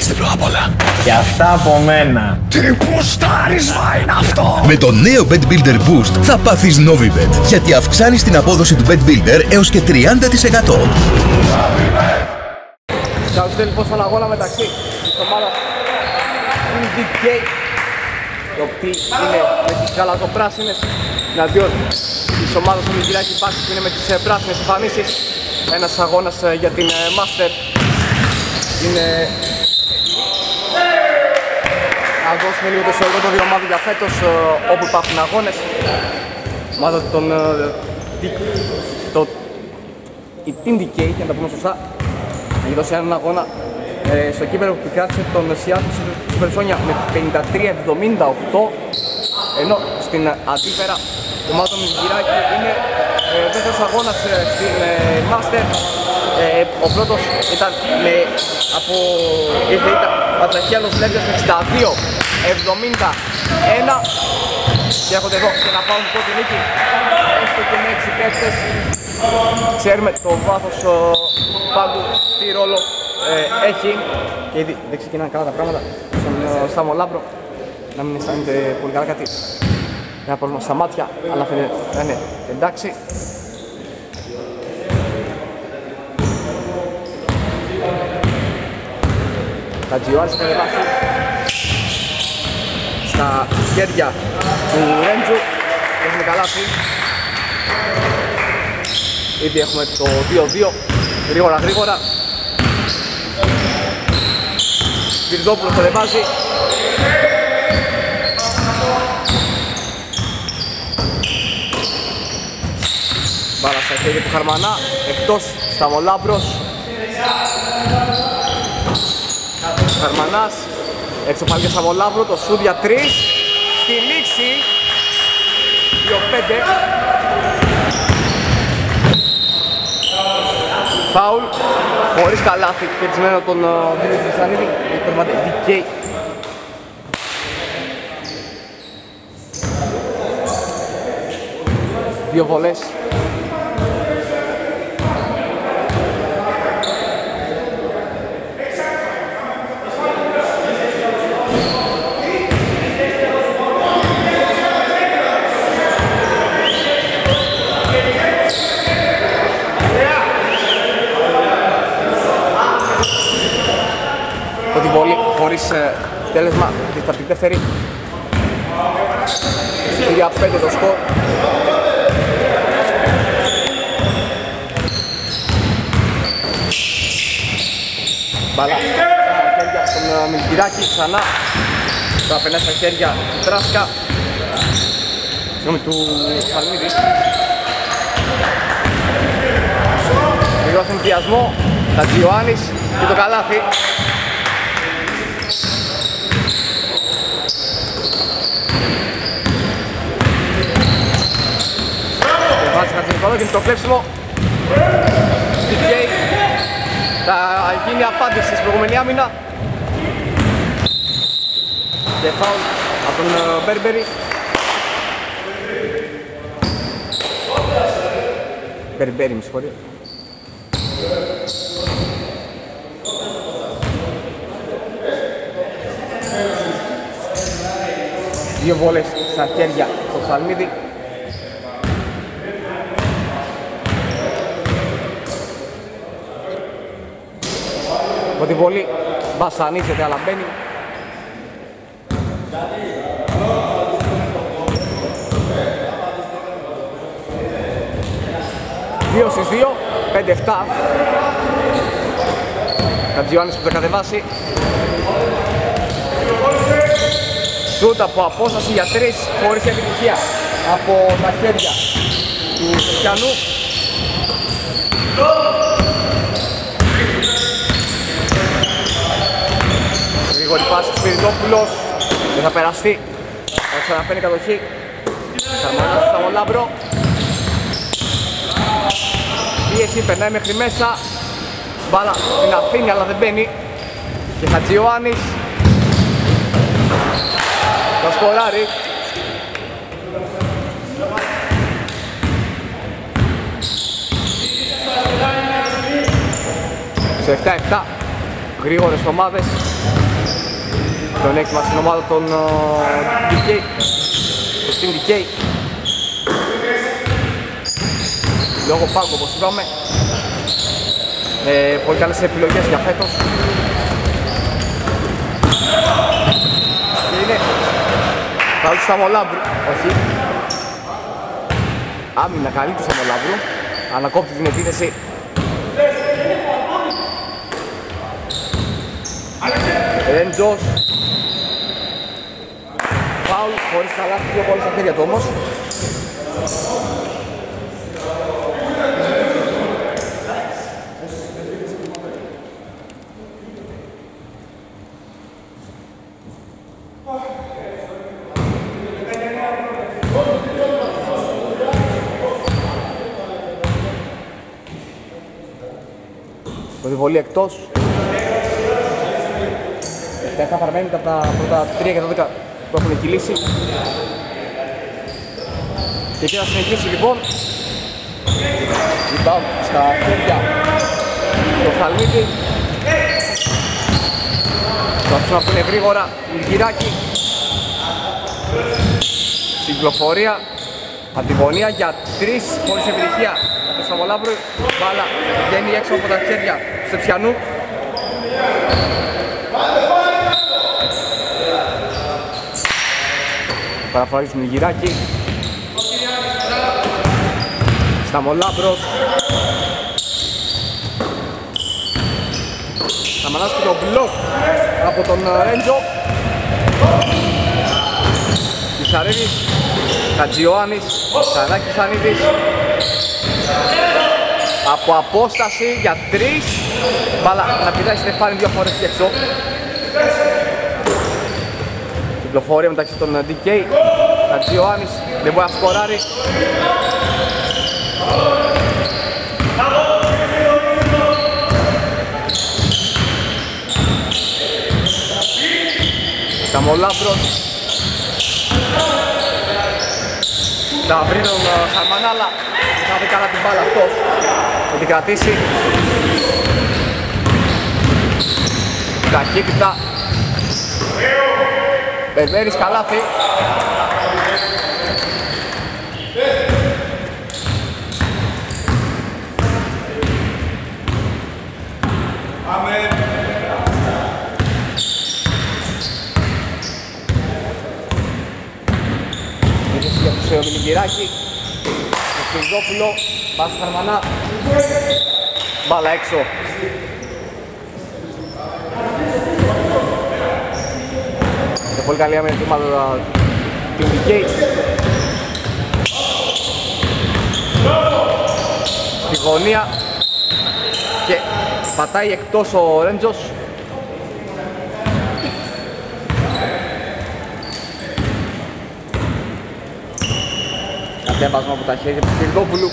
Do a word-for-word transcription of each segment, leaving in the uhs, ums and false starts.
Ορίστε πρώτα απ' όλα. Και αυτά από μένα. Τι πουστάρισμα είναι αυτό! Με το νέο Bet Builder Boost θα πάθεις Novibet, γιατί αυξάνεις την απόδοση του Bet Builder έως και τριάντα τοις εκατό. Καλώς λοιπόν στον αγώνα μεταξύ της ομάδας του ντι κέι, οι οποίοι είναι με τις γαλατοπράσινες, εναντίον της ομάδας του Μιλγυράκη Μπάσκετ που είναι με τις πράσινες εμφανίσεις. Ένας αγώνας για την Master. Είναι να δώσουμε λίγο το ιστορικό των δύο ομάδων για φέτος, όπου υπάρχουν αγώνες. Ομάδα των το, η Team ντι κέι, για να τα πούμε σωστά, έχει δώσει έναν αγώνα ε, στο κύπελλο που κράτησε τον Seattle Supersonics με πενήντα τρία εβδομήντα οκτώ, ενώ στην αντίπερα η ομάδα του Μιλγυράκη είναι ε, δεύτερος αγώνας ε, στην ε, Master. Ε, ο πρώτος ήταν με από ήρθε ήταν Πατραχία Los Lakers με εξήντα δύο εβδομήντα ένα και έρχονται εδώ και να πάρουν πρώτη νίκη έστω και με έξι παίκτες. Ξέρουμε το βάθος πάγκου τι ρόλο ε, έχει και ήδη δεν ξεκινάνε καλά τα πράγματα στον ε, Σάμο Λάμπρο, να μην αισθάνεται πολύ καλά κάτι, ένα πρόβλημα στα μάτια, αλλά φαίνεται να είναι εντάξει. Κατζιωάννης θα κατεβάσει στα χέρια του Ρέντζου και έχουμε καλάθι. Ήδη έχουμε το δύο δύο, γρήγορα γρήγορα. Βυρδόπουλος το κατεβάζει. Μπάλα στα χέρια του Χαρμανά, εκτός Σταμολάμπρος. Χαρμανάς, έξω πάλι για Σταμολάμπρο, το σούτ για τρεις. Στη λήξη, δύο πέντε. Φάουλ, χωρίς καλάθι, κερδισμένο τον Δημήτρη Σανίδη, η τερματική ντι κέι. Δύο βολές. Τη βολή χωρίς ε, τέλεσμα, τη θα την δεύτερη. τρία πέντε το σκορ. Μπαλά στα χέρια στον Μιλγυράκη ξανά. Τώρα περνάει στα χέρια του Τράσκα. Συγγνώμη, του Σαλμίδη. Γρήγορα στον πιασμό, Κατζιωάννης και το καλάθι. Και το κλέψιμο ντι κέι θα γίνει απάντηση στην προηγούμενη άμυνα και φάουλ από τον Μπέρμπερι. Μπέρμπερι, με συγχωρεί. Δύο βόλες στα χέρια του Σαλμίδη. Από τη βολή βασανίζεται αλλά μπαίνει. Δύο στις δύο, πέντε επτά. Κατζιωάννης που θα κατεβάσει. Σούτ από απόσταση για τρεις χωρίς επιτυχία από τα χέρια του Σεφιανού. Γρήγορη πάση του Σπυριδόπουλος, δεν θα περαστεί, θα ξαναπαίνει κατοχή. Σαρμανάς στο Σταμολάμπρο. Πίεση, περνάει μέχρι μέσα. Μπάλα την αφήνει αλλά δεν μπαίνει. Και Χατζιωάννης θα σκοράρει. Σε επτά επτά, γρήγορες ομάδες. τον έξι στην ομάδα των ντι κέι, το Team ντι κέι. Λόγω πάγκου όπως είπαμε, ε, πολύ καλές επιλογές για φέτος. Και είναι καλή του Σταμολάμπρου, όχι. Άμυνα καλή του Σταμολάμπρου, ανακόπτει την επίθεση. Ρέντζος. Φάουλ χωρίς καλάθι, δύο πόλες στα χέρια του όμως. Περιβολή εκτός. Αυτά παραμένουν από τα πρώτα τρία και δώδεκα που έχουν κυλήσει. Και εκεί θα συνεχίσει λοιπόν. Rebound στα χέρια το Χαλμίδη. Το αφήνω αυτό είναι γρήγορα, Λιγυράκι. Στην κυκλοφορία, αντιγωνία για τρεις χωρίς επιτυχία. Το Σταμολάμπρου, μπάλα βγαίνει έξω από τα χέρια του Στεψιανού. Παραφορίζουν Λιγυράκι. Σταμολάμπρος. Σταμανάς και το μπλοκ από τον Ρέντζο. Κισαρίδης, Χατζιωάννης, Σανάκης Σανίδης. Από απόσταση για τρεις. Μπάλα να πηδάει Στεφάνη δύο φορές και έξω. Κυκλοφορία μεταξύ των ντι κέι. Χατζιωάννης δεν μπορεί να σκοράρει. Σταμολάμπρος. Θα βρει τον Χαρμανάλα. Θα βρει καλά την μπάλα αυτός. Θα την κρατήσει. Ταχύτητα. Μπερμπέρης καλάθι. Για τους Μιλιγκυράκη, το Σπυρδόπουλο, πας στο Χαρμανά, μπάλα έξω. Και πολύ καλή άμυνα του ομάδα Team ντι κέι. Στη γωνία και πατάει εκτός ο Ρέντζος. Κατέβασμα από τα χέρια του Σπυρδόπουλου.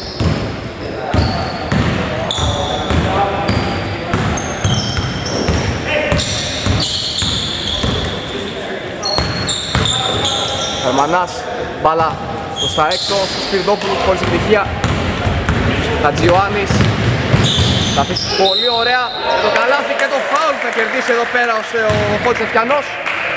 Χαρμανάς, μπάλα προς τα έξω, στο Σπυρδόπουλου χωρίς επιτυχία. Χατζιωάννης θα αφήσει πολύ ωραία το καλάθι και το φάουλ θα κερδίσει εδώ πέρα ο Κότσεφιανός.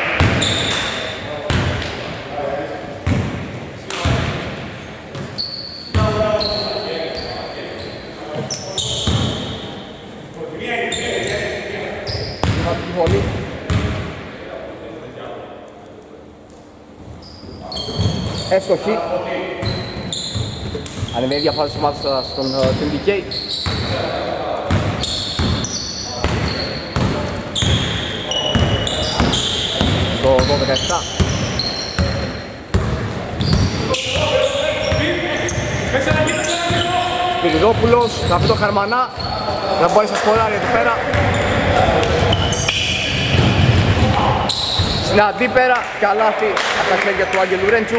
Εύστοχη. Ανεβαίνει η διαφορά της ομάδας στον Team ντι κέι. Στο δώδεκα επτά. Σπυριδόπουλος, θα βρει το Χαρμανά. Να μπορεί να σκοράρει εδώ πέρα. Στην αντίπερα, καλάθι από τα χέρια του Άγγελου Ρέντσου.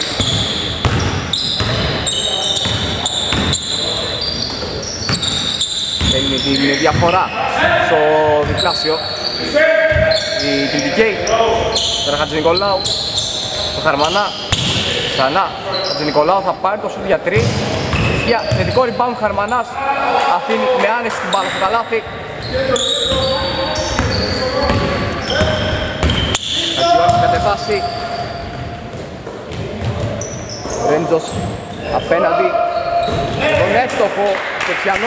Έγινε την διαφορά στο διπλάσιο η Team ντι κέι. Τώρα Χατζηνικολάου, το Χαρμανά, ξανά Χατζηνικολάου θα πάρει το σουτ για τρεις. Για θετικό rebound Χαρμανάς, αφήνει με άνεση την μπάλα στο καλάθι. Χατζιώνης κατεβάσει. Ρέντζος απέναντι τον εύστοχο Στεφιανό.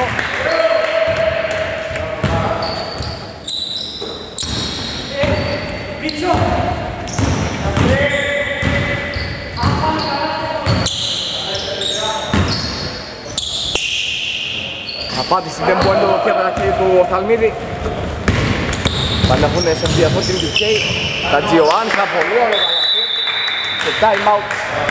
Απάντηση δεν μπορεί να δοθεί από τα χέρια του Οφθαλμίδη. Θα να βγουν σε διαθμό την ντι κέι. Χατζιωάννης, ένα πολύ ωραίο καλάθι. Και time out.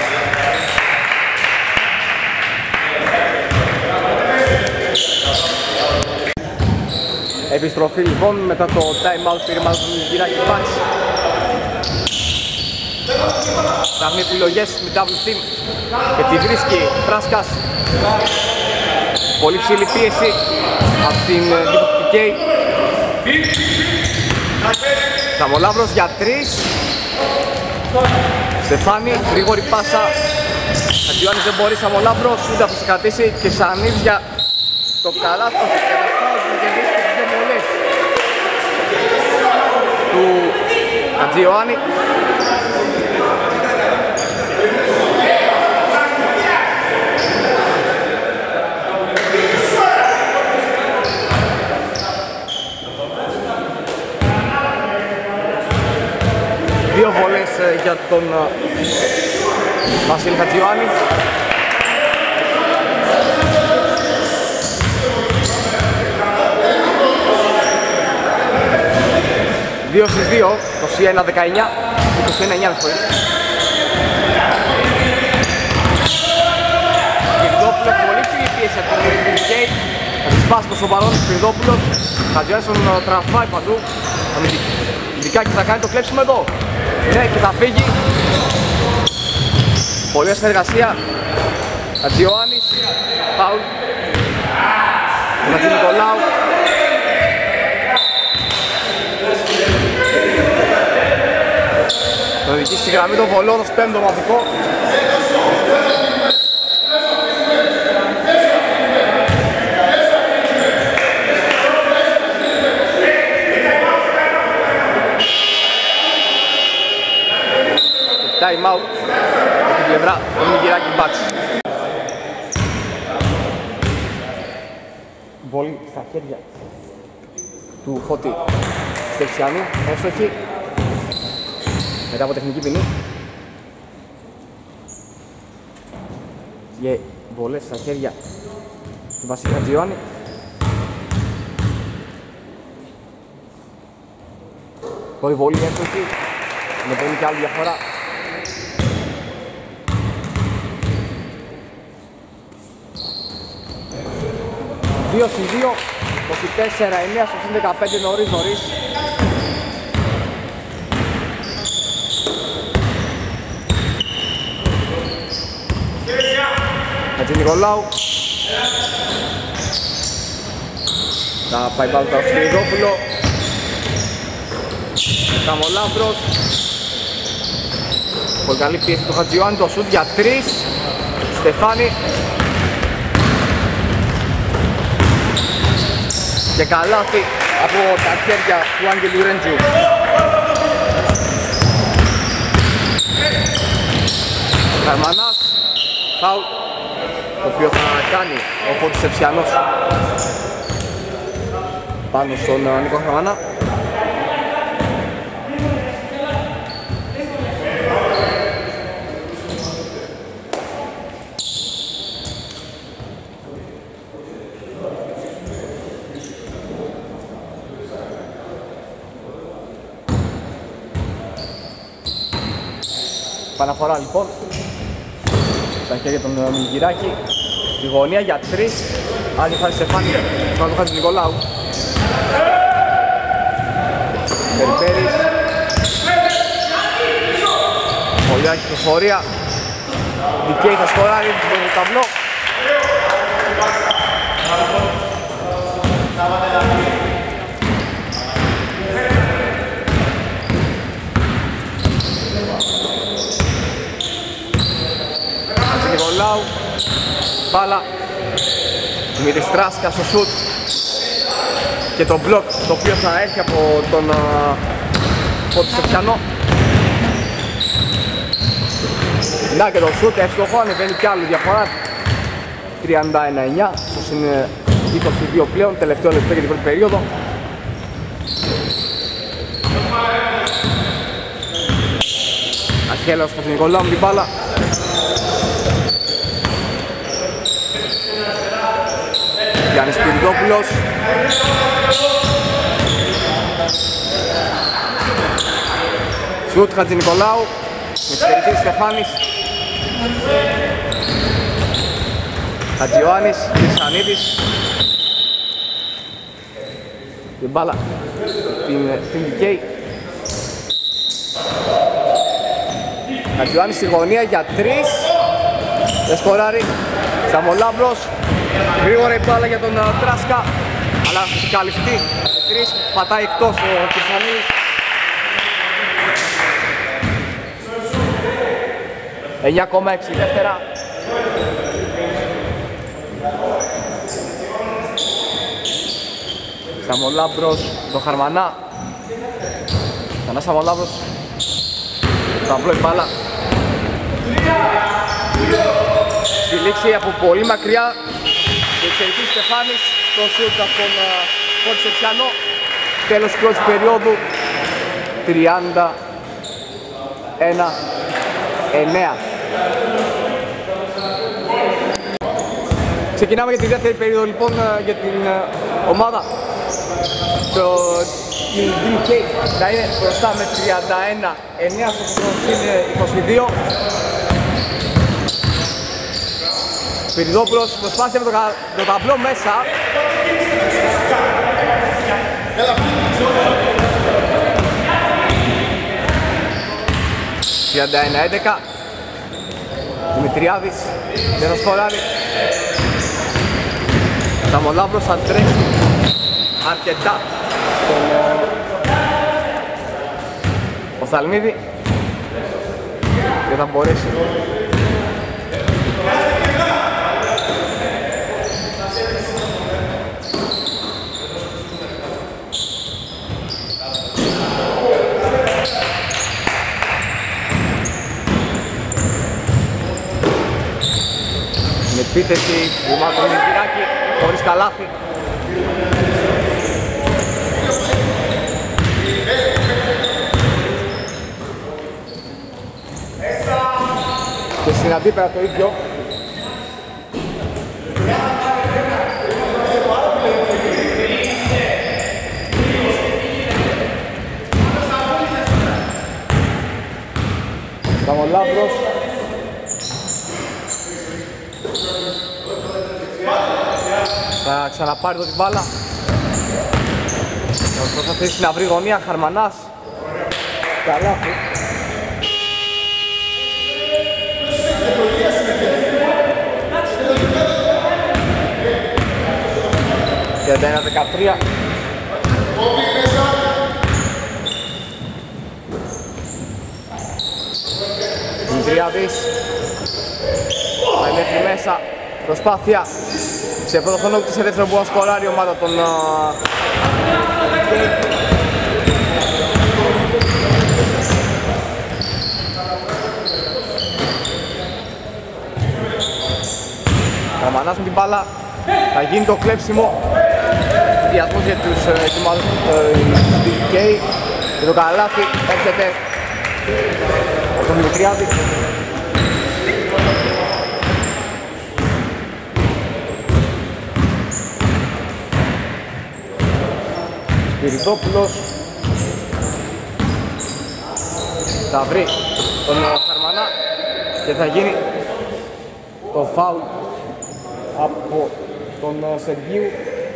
Επιστροφή λοιπόν μετά το time out πήρε μάλλον τον Γυράκη Μπάτς. Θα έχουν επιλογές με double team και τη βρίσκει Φράσκας. Πολύ ψηλή πίεση από την ντι κέι. Σαμολάβρος για τρεις. Στεφάνη, γρήγορη πάσα. Αντιόνης δεν μπορεί, Σαμολάβρος ούτε θα σε κρατήσει και Σανίδης για το καλάθι του. Καταστάως να κερδίσει τις δύο βολές του Αντζιωάννη. Δύο βολές για τον Βασίλη Χατζιωάννη. Δύο στις δύο, είκοσι ένα δεκαεννιά, είκοσι ένα εννιά φορές. Σπυριδόπουλος, πολύ ψηλή πίεση από τον ντι κέι. Θα τη σπάσει το σοβαρό του Σπυριδόπουλος. Χατζιωάννης τον τραφάει παντού. Ειδικά και θα κάνει το κλέψιμο εδώ. Ναι, και θα φύγει. Πολύ συνεργασία. Χατζιωάννης, φάουλ. Χατζη Νικολάου. Τον οδηγεί στη γραμμή των βολών ως πέμπτο μαθηκό. Time out από την πλευρά του Γυράκη Μπάτς. Βολή στα χέρια του Φώτη Στεφιανού, εύστοχη μετά από τεχνική ποινή και βολές στα χέρια του Βασίλη Χατζιωάννη. Πολύ βολή εύστοχη, με πολύ και άλλη διαφορά. δύο στις δύο, είκοσι τέσσερα εννιά στο δεκαπέντε νωρίς νωρίς. Χατζη Νικολάου. Θα πάει πάλι το Σπυριδόπουλο. Σαμολάβρος. Πολύ καλή πίεση του Χατζιωάννη, το σουτ για τρεις. Στεφάνη. Και καλάθι από τα χέρια του Άγγελου Ρέντζου. Χαρμανάς, φάουλ, το οποίο θα κάνει ο Φώτης Στεφιανός πάνω στον Νίκο Χαρμανά. Παναφορά λοιπόν στα χέρια των Μιγυράκη. Τη γωνία για τρεις. Άλλη φάση Στεφάνη, θα το Χατζη Νικολάου. Περιπέρης. Πολύ άκη προφορία. ντι κέι θα σκοράρει το ταυλό. Νικολάου, μπάλα, Δημήτρης Τράσκας στο σουτ και το μπλοκ το οποίο θα έρθει από τον Φώτη Στεφιανό. Να και το σούτ εύστοχο, ανεβαίνει κι άλλο διαφορά. τριάντα ένα εννιά, ίσως είναι είκοσι δύο πλέον, τελευταίο λεπτό για την πρώτη περίοδο. Αρχέλαος Χατζηνικολάου με την μπάλα. Γιάννης Πυριδόπουλος. Σουτ Χατζηνικολάου. Με στερητής Στεφάνης. Χατζιωάννης, Χρυσανίδης. Την μπάλα, την, την δικαίει. Χατζιωάννης στη γωνία για τρεις. Δεν σκοράρει. Σαμολάμπρος. Γρήγορα η μπάλα για τον Τράσκα. Αλλά έχει καλυφθεί. Τρεις, πατάει εκτός ο Χρυσανίδης. εννιά κόμμα έξι δεύτερα. Σαμολάμπρος, το Χαρμανά. Ξανά Σαμολάμπρος. Ταμπλό η μπάλα. Στη λήξη από πολύ μακριά. Ο εξαιρετής Στεφάνης. Το σούτ από τον Φορτσετσιανό. Τέλος της πρώτης περίοδου. τριάντα ένα εννέα. Ξεκινάμε για τη δεύτερη περίοδο λοιπόν για την ομάδα. Το ντι κέι θα είναι μπροστά με τριάντα ένα εννέα στο είκοσι δύο. Πυριδόπουλος προσπάθησε με το, το ταμπλό μέσα. τριάντα ένα έντεκα. Δημητριάδης δεν θα σκοράρει. Σαμολάμπρος θα τρέξει αρκετά στον Οφθαλμίδη. Δεν θα μπορέσει. Επίθεση του Μάκρου Μιζηράκη, χωρίς καλάθι. Και στην αντίπερα το ίδιο. Σαμολάμπρος. Θα ξαναπάρει το την μπάλα. Θα προσπαθήσει να βρει γωνία. Χαρμανάς. Καλάθι. τριάντα ένα δεκατρία. Δημητριάδης. Θα είναι μέσα. Προσπάθεια. Σε πρώτο χρόνο και σε δεύτερο που να σκοράρει η ομάδα των Καρμανάς με την μπάλα. Θα γίνει το κλέψιμο. Διασμός για τους ετοιμάδες του ντι κέι. Και το καλάθι έρχεται από τον Δημητριάδη. Πυριδόπουλος θα βρει τον Χαρμανά και θα γίνει το φάουλ από τον Σεργίου.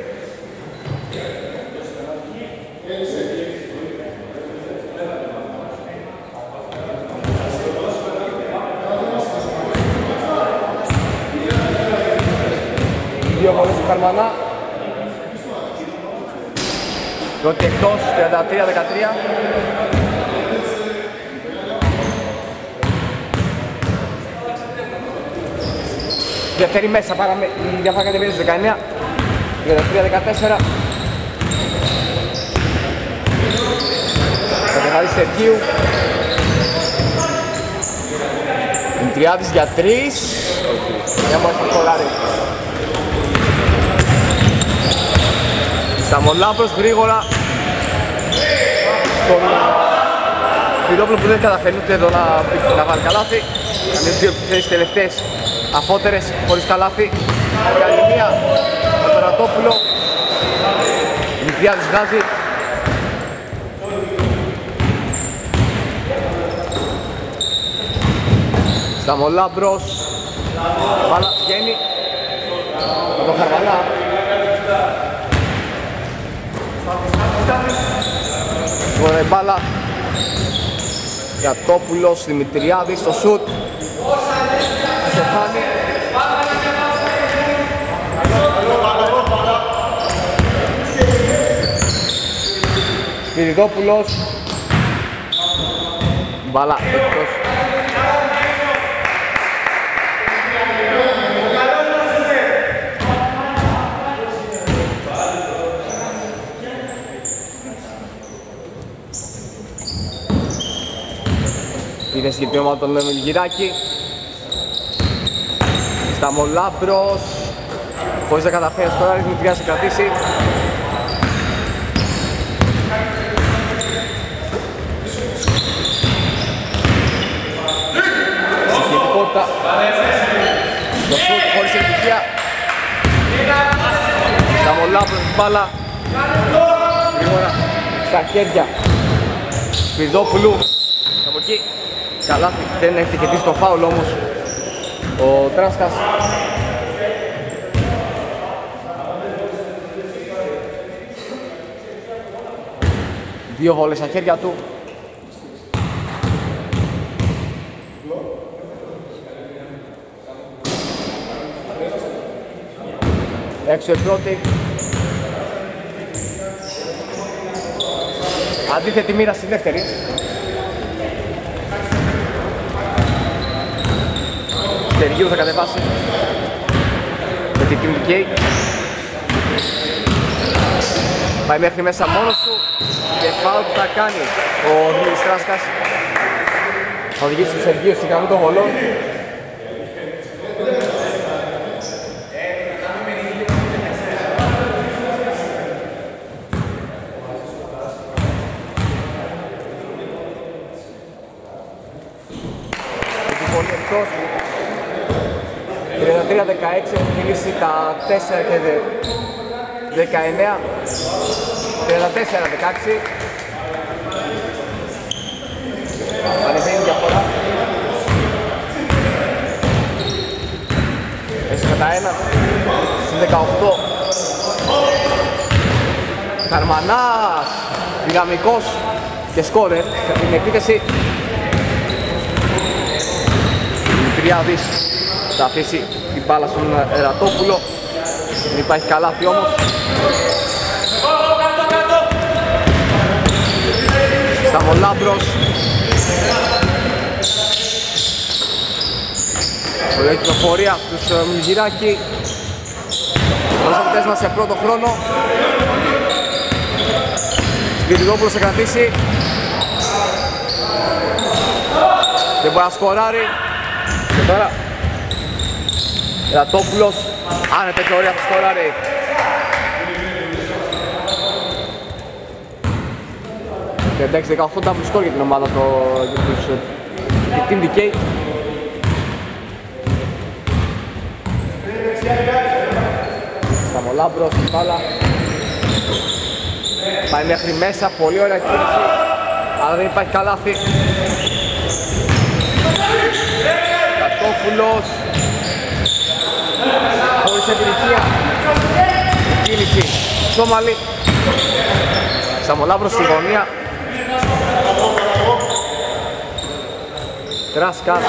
Δύο βολές του Χαρμανά. Πρώτη εκτός, τριάντα τρία δεκατρία. Δεύτερη μέσα, παραμε... η διαφορά κατεβαίνει στους δεκαεννέα. τριάντα τρία δεκατέσσερα. Θα καθαρίσει Σεργίου. Δημητριάδης για τρεις. Για μόνο το κολλάρι. Σταμολάμπρος γρήγορα. Τον Πυρόπουλο που δεν καταφέρνει ούτε εδώ να, να βάλει καλάθι. Με τις δύο θέσεις τελευταίες αφότερες χωρίς καλάθι. Και άλλη μία με τον Ρατόπουλο. Δημητριάδης βγάζει. Σταμολάμπρος. Μπάλα βγαίνει. Με τον Χαρμανά. Ωραία μπάλα. Γιατόπουλος, Δημητριάδης στο σουτ. Στεφάνη. Σπυριδόπουλος. Μπάλα εκτός. Είναι στην ομάδα των Μιλγυράκη. Σταμολάμπρος. Χωρίς να καταφέρει τώρα, η Δημητριάδης να κρατήσει. Συγχετικότητα. Το σούτ χωρίς επιτυχία. Σταμολάμπρος μπάλα. Γρήγορα στα χέρια Σπυριδόπουλου. Από εκεί καλά δεν έχει κερδίσει το φάουλ όμως ο Τράσκας. Δύο βόλες στα χέρια του. Έξω η πρώτη. Αντίθετη μοίρα στη δεύτερη. Τεργίου θα κατεβάσει με την Team ντι κέι. Πάει μέχρι μέσα μόνος του και φάουλ που θα κάνει ο Δημήτρης Τράσκας. Θα οδηγήσει τον Σεργίου στην γραμμή των βολών. τριάντα τρία δεκαέξι έχει μιλήσει τα τέσσερα και δεκαεννέα. τριάντα τέσσερα δεκαέξι. Ανεβαίνει διαφορά. Έχει κατά ένα. Στην δεκαοκτώ. Χαρμανάς. Δυναμικός και σκόρερ για την επίθεση. Δημητριάδης θα αφήσει την μπάλα στον Ρατόπουλο. Δεν υπάρχει καλάθι όμως. Σταμολάμπρος. Ωραία κυκλοφορία τους Μιλγυράκη. Ως αποτέλεσμα σε πρώτο χρόνο. Σπυριδόπουλος θα κρατήσει. Δεν μπορεί να σκοράρει. Και τώρα Ρατόπουλος άνετα και ωραία θα σκοράρει. τριάντα έξι δεκαοκτώ double score για την ομάδα το, για τους, για την Team ντι κέι. Σταμολάμπρος, η μπάλα πάει μέχρι μέσα, πολύ ωραία κίνηση, αλλά δεν υπάρχει καλάθι. Κατόφουλος χωρίς επιτυχία. Κίνηση Σόμαλη. Σταμολάμπρος στη γωνία. Τράσκας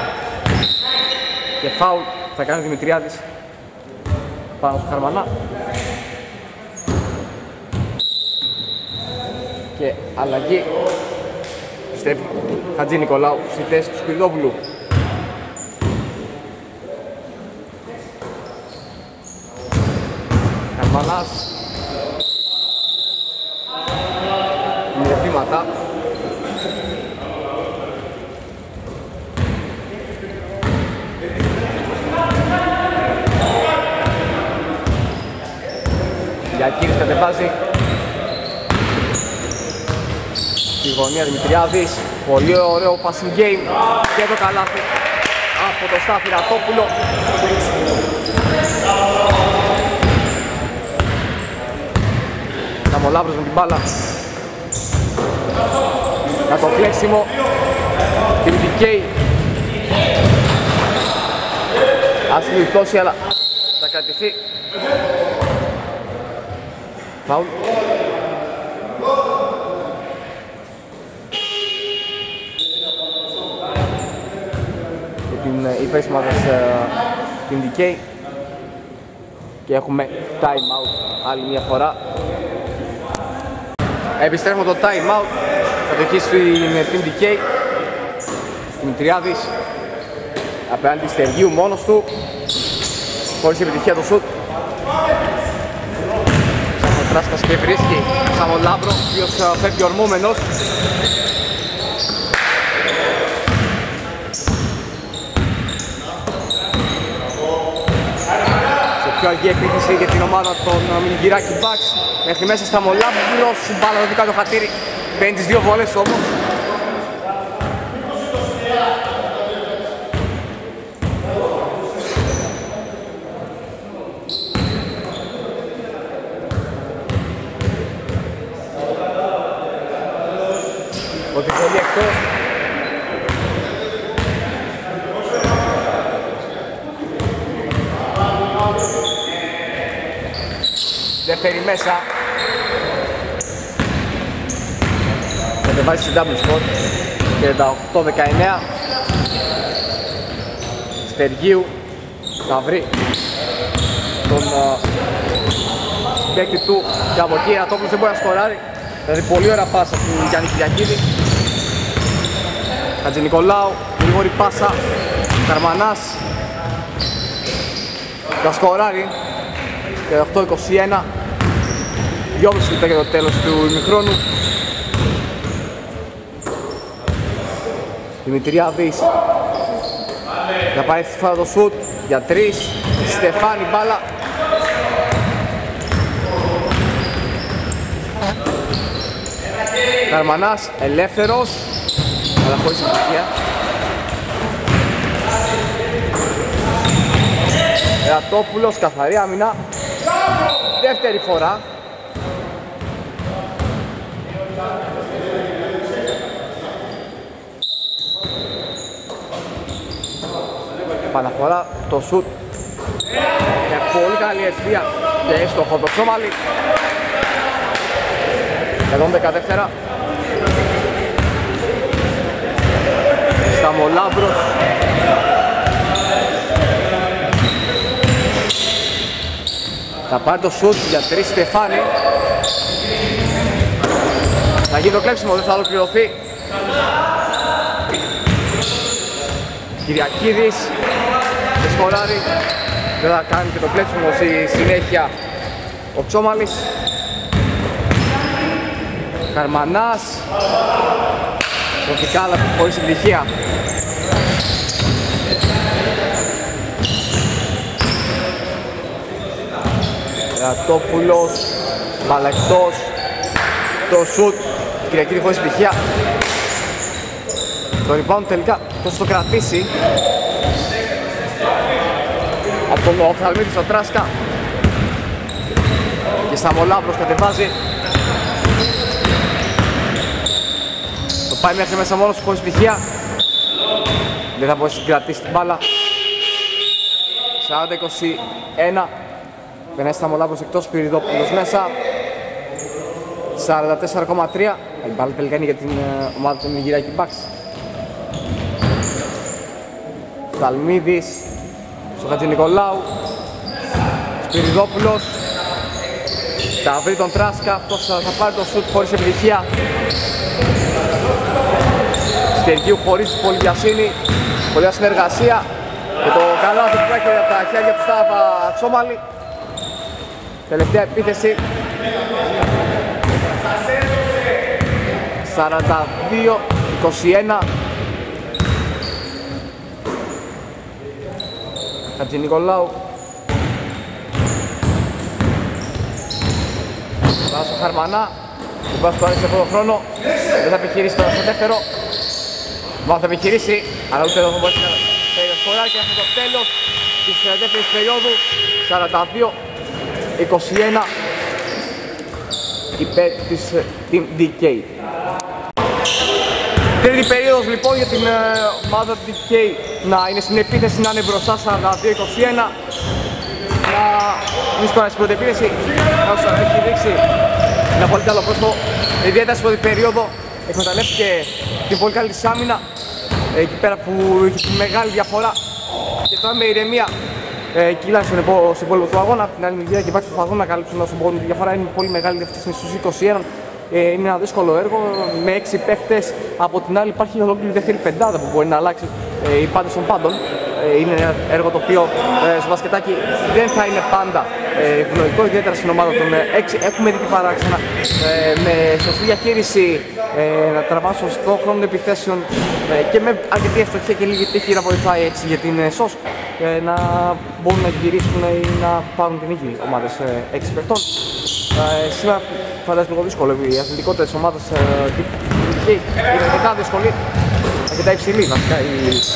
και φάουλ θα κάνει ο Δημητριάδης πάνω στο Χαρμανά. Και αλλαγή πιστεύει Χατζη Νικολάου στη θέση του Σπυριδόπουλου. Χαρμανάς με βήματα. Κυριακίδης κατεβάζει. Στη γωνία Δημητριάδης. Πολύ ωραίο passing game και το καλάθι από το Στάθη Ρατόπουλο. Σαμολάβρος με την μπάλα. Να το κλέψιμο. Την Δικαίη. Άσχημη πτώση, αλλά θα κρατηθεί. Φάουλ. Και την υπέρσιμη ομάδα την Δικαίη. Και έχουμε time out άλλη μια φορά. Επιστρέφουμε το time out. Κατοχή στην Team Δικαίη. Δημητριάδης απέναντι Στεργίου μόνος του. Χωρίς επιτυχία το σουτ. Σαμοτράσκας και βρίσκει Σαμολάβρο, ο οποίος φεύγει ορμόμενος. Σε πιο αργή επίθεση για την ομάδα των Μινιγυράκη Bucks. Μέχρι μέσα Σαμολάβρος, μπάλα δικά το χατήρι. Παίρνει τις δύο βολές όμως. Ότι πολύ εκτός. Δεύτερη μέσα. Κατεβάζει στην double score. τριάντα οκτώ δεκαεννέα. Στεργίου θα βρει τον uh, παίκτη του και από εκεί Ρατόπουλος δεν μπορεί να σκοράρει. Δηλαδή πολύ ωραία πάσα του Γιάννη Κυριακίδη. Χατζηνικολάου, γρήγορη πάσα. Καρμανάς θα σκοράρει. δεκαοκτώ είκοσι ένα. δυόμισι λεπτά για το τέλος του ημιχρόνου. Δημητριάδης θα πάει στη φάρα το σουτ για τρεις. Στεφάνη μπάλα. Καρμανάς ελεύθερος, αλλά χωρίς επιτυχία. Ρατόπουλος, καθαρή άμυνα. Δεύτερη φορά. Παναφορά το σουτ. Με πολύ καλή ευθεία και έστοχο το Ξόμαλι. εκατόν δεκατέσσερα. Σταμολάβρος. Θα πάρει το σουτ για τρεις Στεφάνη. Θα γίνει το κλέψιμο, δεν θα ολοκληρωθεί. Κυριακίδης δεν σκοράρει. Δεν θα κάνει και το κλέψιμο στη συνέχεια ο Τσόμαλης. Καρμανάς. Προφικά αλλά χωρίς επιτυχία. Ρατόπουλος, μπάλα εκτός. Το σουτ, Κυριακίδη χωρίς επιτυχία. Το rebound τελικά θα το κρατήσει. Από τον Οφθαλμίδη στο Τράσκα. Και Σταμολάβρος κατεβάζει. Το πάει μέχρι μέσα μόνος του χωρίς επιτυχία. Δεν θα μπορέσει να κρατήσει την μπάλα. σαράντα είκοσι ένα. Περνάει Σταμολάβρος εκτός, Σπυριδόπουλος μέσα. σαράντα τέσσερα κόμμα τρία. Η μπάλα τελικά είναι για την uh, ομάδα των Μινιγυράκη Bucks. Θαλμίδης στο Χατζηνικολάου. Σπυριδόπουλος. Θα βρει τον Τράσκα, αυτός θα πάρει το σουτ χωρίς επιτυχία. Στεργίου χωρίς πολυδιασύνη. Πολλή συνεργασία. Και το καλάθι που έχει από τα χέρια του Στάβα Τσόμαλη. Τελευταία επίθεση. σαράντα δύο είκοσι ένα. Χατζηνικολάου. Πας στο Χαρμανά, που πας τώρα σε πρώτο χρόνο, δεν θα επιχειρήσει τώρα στο δεύτερο. Μάλλον θα επιχειρήσει, αλλά ούτε εδώ θα μπορέσει να σκοράρει και αυτό το τέλος της δεύτερης περίοδου. σαράντα δύο είκοσι ένα υπέρ της Team ντι κέι. Τρίτη περίοδος λοιπόν για την ομάδα ντι κέι να είναι στην επίθεση, να είναι μπροστά σαράντα δύο είκοσι ένα. Να μην σκοράρει στην πρώτη επίθεση, όσο έχει δείξει ένα πολύ καλό πρόσωπο. Ιδιαίτερα στην πρώτη περίοδο εκμεταλλεύτηκε την πολύ καλή της άμυνα, εκεί πέρα που είχε μεγάλη διαφορά και τώρα με ηρεμία ε, κυλάει στον υπόλοιπο του αγώνα. Από την άλλη μεριά και υπάρχει προσπαθούν να καλύψουν όσο μπορούν τη διαφορά, είναι πολύ μεγάλη αυτή στους είκοσι ένα. Ε, είναι ένα δύσκολο έργο με έξι παίχτες. Από την άλλη υπάρχει ολόκληρη δεύτερη πεντάδα που μπορεί να αλλάξει ε, οι πάντες των πάντων. Ε, είναι ένα έργο το οποίο ε, στο μπασκετάκι δεν θα είναι πάντα ε, ευνοϊκό, ιδιαίτερα στην ομάδα των έξι. Έχουμε δει την παράξενα ε, με σωστή διαχείριση ε, να τραβάνε σωστό χρόνο επιθέσεων ε, και με αρκετή ευστοχία και λίγη τύχη να βοηθάει έτσι για την ε, ΣΟΣ ε, να μπορούν να γυρίσουν ή να πάρουν την νίκη ομάδες ε, έξι παιχτών. Ε, σήμερα φαντάζομαι λίγο δύσκολο, η αθλητικότητα της ομάδας ε, είναι αρκετά δύσκολη, αρκετά υψηλή βασικά η,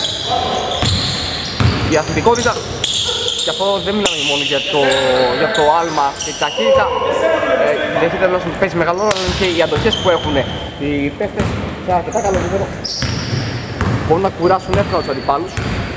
η αθλητικότητα. Και αυτό δεν μιλάμε μόνο για το, για το άλμα και την ταχύτητα, ε, έχει τέλος παίζει μεγάλο ρόλο και οι αντοχές που έχουν οι παίχτες σε αρκετά καλό επίπεδο. Μπορούν να κουράσουν εύκολα τους αντιπάλους.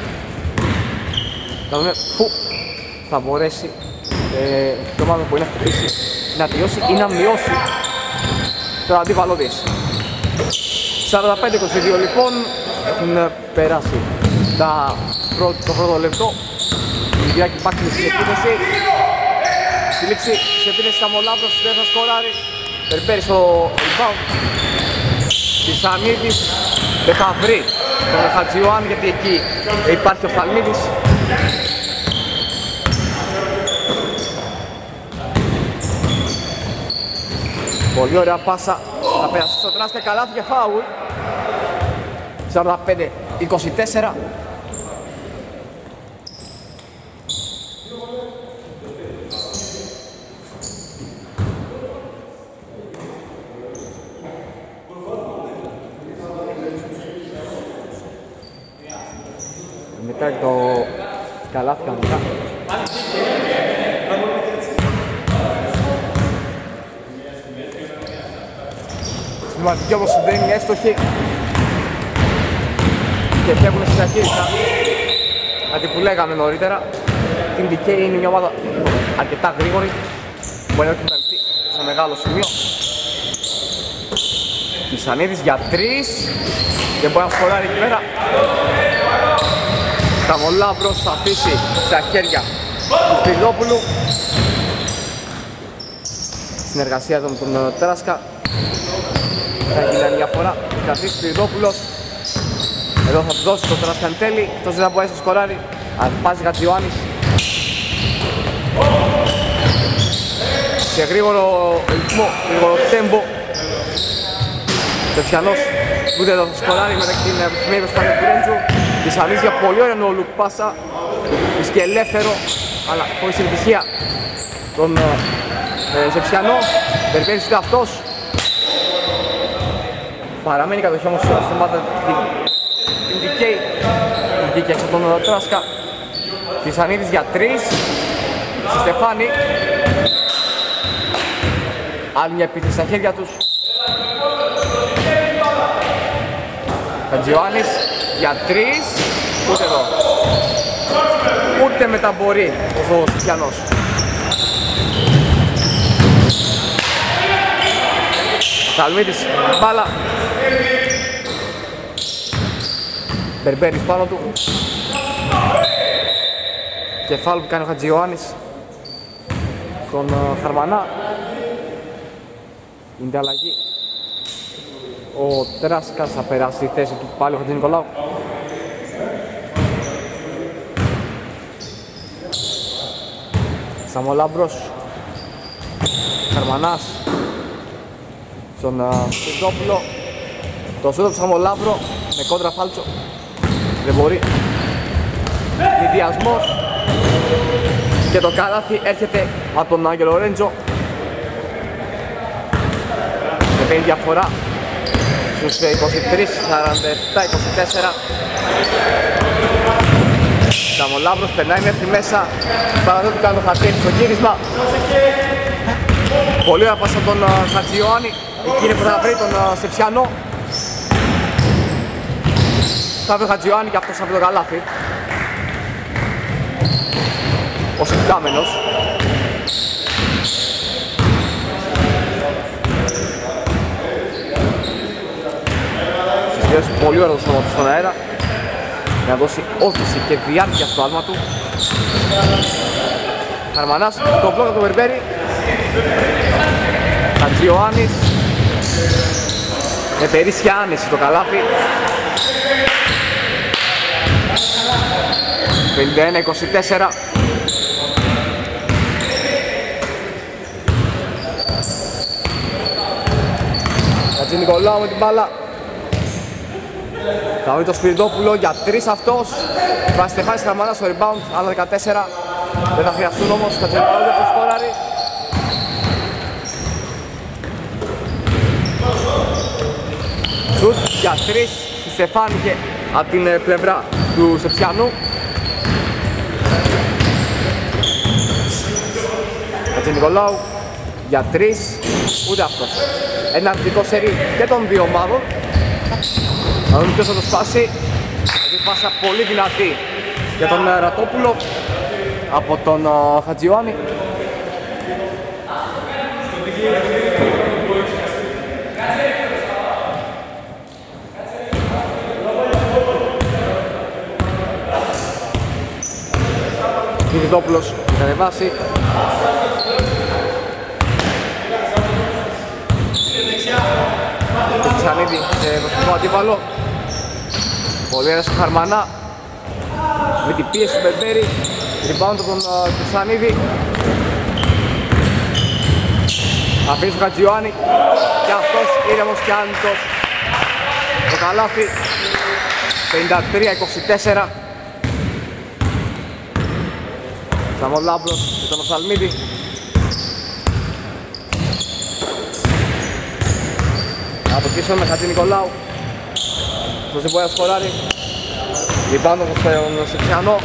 Θα δούμε πού θα μπορέσει ε, η ομάδα που μπορεί να χτυπήσει, να τελειώσει ή να μειώσει τον αντίπαλο της. σαράντα πέντε είκοσι δύο λοιπόν έχουν περάσει τα πρώτο, το πρώτο λεπτό. Η Διάκη υπάρχει στην επίθεση. Στη λήξη της επίθεσης Σαμολάβρος δεν θα σκοράρει. Περπέρι στο rebound της Ανίδης. Δεν θα βρει τον Χατζιωάν γιατί εκεί υπάρχει ο Φαλμίδης. Πολύ ωραία πάσα, θα περάσει στο Τράσκα, καλάθι και φάουλ. σαράντα πέντε είκοσι τέσσερα. Μετά το καλάθι κανονικά. Σημαντική όμως δεν είναι έστοχη και φεύγουν στη διαχείριση. Κάτι που λέγαμε νωρίτερα, η ντι κέι είναι μια ομάδα αρκετά γρήγορη, μπορεί να εκμεταλλευτεί σε μεγάλο σημείο. Κισανίδης για τρεις, δεν μπορεί να σκοράρει εκεί πέρα. Σταμολάβρος θα αφήσει στα χέρια του Σπυριδόπουλου. Συνεργασία με τον Τράσκα. Θα γίνει μια φορά, θα κρατήσει Σπυριδόπουλος. Εδώ θα του δώσει το Τράσκα εν τέλει, αυτός δεν θα μπορέσει να σκοράρει. Αρπάζει Γατζιωάννης. Σε γρήγορο ρυθμό, γρήγορο τέμπο. Τευσιανός ούτε εδώ θα σκοράρει με την επιθυμία προσπάθεια του Ρέντζου. Κισανίδης για πολύ ωραία νόλου πάσα. Βρίσκει ελεύθερο, αλλά χωρίς επιτυχία τον ε, Ζεψιανό. Περιμένει ούτε αυτός. Παραμένει η κατοχή όμως στην ομάδα την ντι κέι. Την ντι κέι έξω τον Τράσκα. Κισανίδης για τρεις. Στη Στεφάνη. Άλλη μια επίθεση στα χέρια τους. Χατζιωάννης για τρεις. Ούτε εδώ. Ούτε μετά μπορεί ο Σουφιανός. Σαλμίτης, μπάλα. Μπερμπέρης πάνω του. Κεφάλου που κάνει ο Χατζιωάννης στον uh, Χαρμανά. Είναι αλλαγή. Ο Τράσκας θα περάσει στη θέση του πάλι ο Χατζηνικολάου. Σαμολάμπρος. Χαρμανάς. Στον Σπυριδόπουλο. Το σούτο του Σαμολάμπρο με κόντρα φάλτσο. Δεν μπορεί. Διδιασμός. Και το καλάθι έρχεται από τον Άγγελο Ρέντζο. Μπαίνει διαφορά στους είκοσι τρία σαράντα επτά είκοσι τέσσερα. Σαμολάβρος περνάει μέχρι μέσα. Παραδό του κάνει το Χατζιάννη στο γύρισμα. Πολύ ωραία πάσα τον Χατζιωάννη. Εκείνη που θα βρει τον Σεψιανό. Θα βρει ο Χατζιωάννη και αυτός θα βρει το καλάθι. Ο συμπτάμενος. Συσχέδωσε πολύ ωραίο το σώμα του στον αέρα για να δώσει όθηση και διάρκεια στο άλμα του. Χαρμανάς, το μπλοκ από τον Βερμπέρι. Χατζιωάννης με περίσσια άνεση το καλάθι. πενήντα ένα είκοσι τέσσερα. Χατζη Νικολάου με την μπάλα. Θα βρει το Σπυριδόπουλο για τρεις αυτός. Θα στεφάσει Χαρμανά στο rebound, άλλα δεκατέσσερα. Δεν θα χρειαστούν όμως, Χατζη Νικολάου για το σκόραρι. Σουτ για τρεις, στεφάνηκε από την πλευρά του Σεψιανού. Χατζη Νικολάου για τρεις, ούτε αυτός. Ένα αρνητικό σερί και των δύο ομάδων. Θα δούμε ποιος θα το σπάσει. Έχει πάσα πολύ δυνατή για τον Ρατόπουλο από τον Χατζιωάννη. Κυριδόπουλος θα ανεβάσει. Το Ξανίδη σε προσωπικό αντίπαλο. Πολύ ωραία στο Χαρμανά. Με την πίεση του Μπερμπέρι. Rebound από τον Ξανίδη. Αφήνει στον Χατζιωάννη. Και αυτός ήρεμος και άνετος. Το καλάθι. πενήντα τρία είκοσι τέσσερα. Σαμολάμπρος και τον Οφθαλμίδη. Από πίσω με Χατζη Νικολάου. Στο Ζημποέα σκοράρει. Λιμπάνω στον Σεψιανό.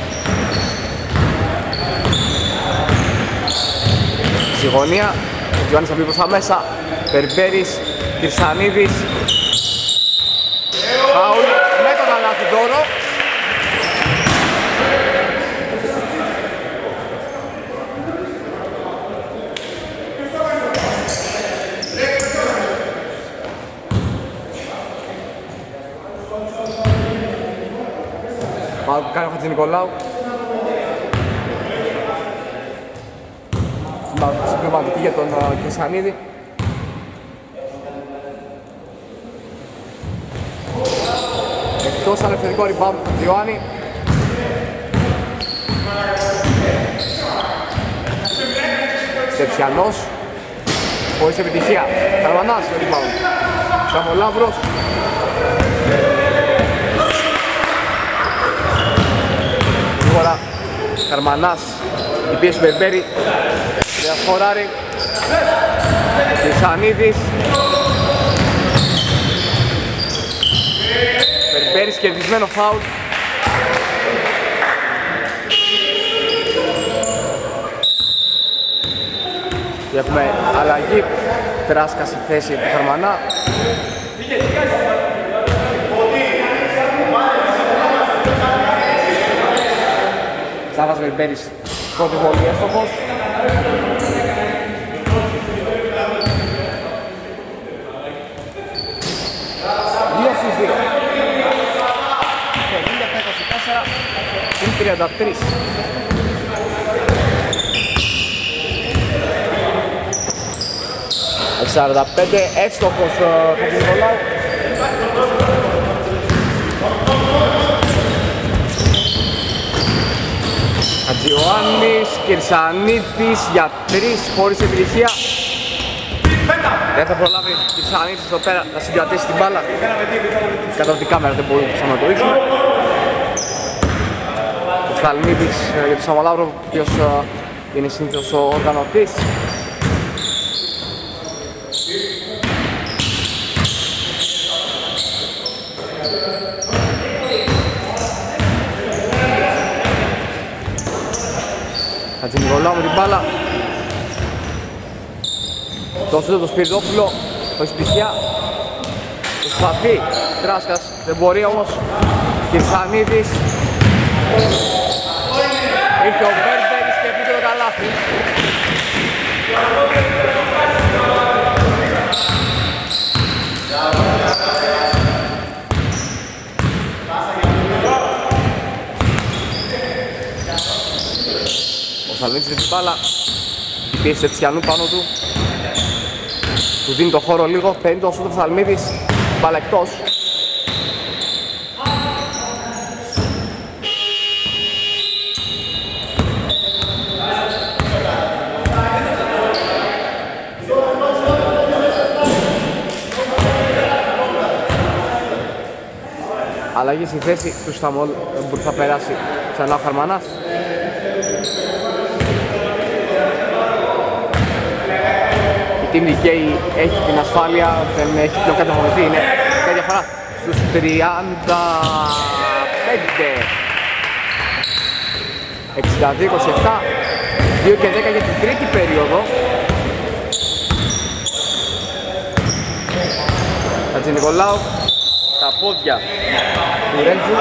Στη γωνία. Ο Γιάννης θα μπει προς τα μέσα. Περμπέρης, Κυρσανίδης. Φάουλ με τον Αλαφιδόρο. Πάω που κάνει ο Χατζη Νικολάου. Συμπληρωματική για τον Κυρσανίδη. Εκτός ανευθερικό rebound του Χατζιωάννη. Σεψιανός. Χωρίς επιτυχία. Χαρμανάς το rebound. Σαμολάβρος. Γρήγορα Χαρμανάς, η πίεση του Μπερμπέρι, διαφοράρει, Κυρσανίδης. Μπερμπέρις κερδισμένο φάουλ. Και έχουμε αλλαγή, Τράσκα στη θέση του Χαρμανά. Σάβας Μπερμπέρης, πρώτη βολή έστοχος. δύο στις δύο. πενήντα είκοσι τέσσερα, είναι τριάντα τρία. σαράντα πέντε, εύστοχος Χατζη Νικολάου. Χατζιωάννης, Κυρσανίδης για τρεις χωρίς επιτυχία. Δεν θα προλάβει Κυρσανίδης εδώ πέρα να συγκρατήσει την μπάλα. Κατά την κάμερα δεν μπορούμε να το δείξουμε. Ο Φθαλμίδης για τον Σαμολάβρο, ο οποίος είναι συνήθως ο οργανωτής. Χατζηνικολάου με την μπάλα. Το σούτο του Σπυριδόπουλο, το επιτυχία. Προσπαθεί, Τράσκας, δεν μπορεί όμως. Κυρσανίδης. Ήρθε ο Μπέρμπερης και πείτε το καλάθι. Ο Σαλμίτης με την μπάλα. Η πίεση του Τσιανού πάνω του. Του δίνει το χώρο λίγο, παίρνει το σούτο του Σαλμίτης. Μπάλα εκτός. Αλλαγή στη θέση του Σταμόλ που θα περάσει ξανά ο Χαρμανάς. Η Team ντι κέι έχει την ασφάλεια, δεν έχει πιο καταχωρηθεί, είναι κάποια διαφορά στους τριάντα πέντε. εξήντα δύο είκοσι επτά, δύο και δέκα για την τρίτη περίοδο. Χατζηνικολάου, τα πόδια του Ρέντζου.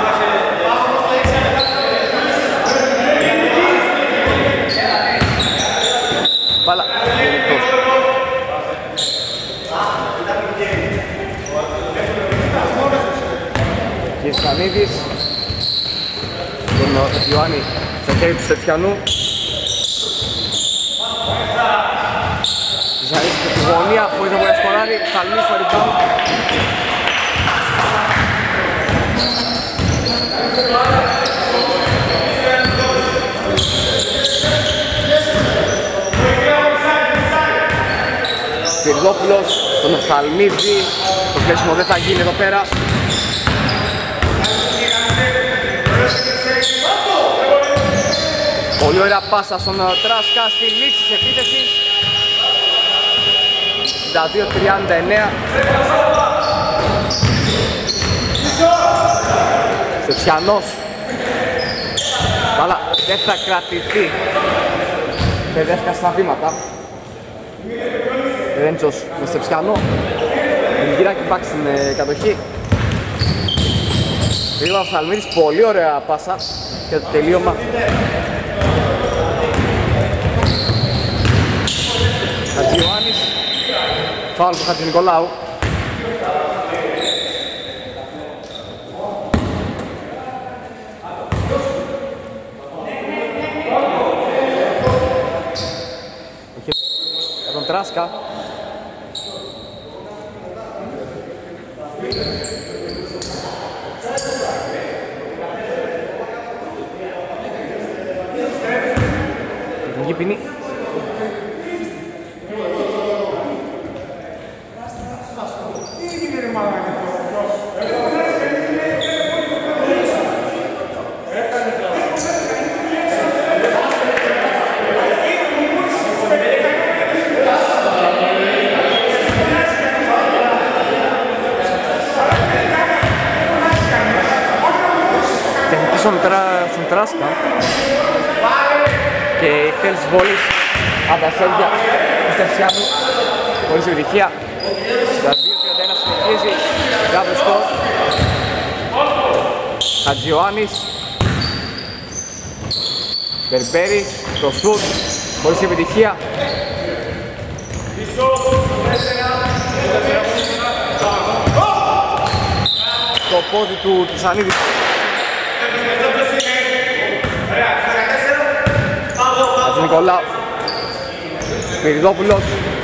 Μπάλα, εκτός. Κυρσανίδης, τον Ιωάννη στα χέρια του Στεφιανού. Κυρσανίδης με τη γωνία, χωρίς να μπορεί να σκοράρει, θα λύσει ο rebound. Σπυριδόπουλος, τον Οφθαλμίδη, το κλέσιμο δεν θα γίνει εδώ πέρα. Πολύ ωραία πάσα στον Τράσκα στη λήξη της επίθεσης. εξήντα δύο τριάντα εννέα. Στεφιανός. Αλλά δεν θα κρατηθεί. Παιδεύκα στα βήματα. Ρέντσος με Στεφιανό. Γυράκι μπακ στην ε, κατοχή. Ρίγα ο Σαλμίδης, πολύ ωραία πάσα και το τελείωμα. Χατζιωάννης, φάουλ του Χατζηνικολάου. Για τον Τράσκα. Τεχνική ποινή. Στον, τρα, στον Τράσκα και η εκτέλεση της βόλης από τα χέρια του Στεφιάνου χωρίς επιτυχία. Τα δύο τριάντα ένα συνεχίζει, γράφει σκορ. Χατζιωάννης, Μπερμπέρης, το σουτ χωρίς επιτυχία. Το πόδι του Κυρσανίδη. Χατζηνικολάου, Σπυριδόπουλος,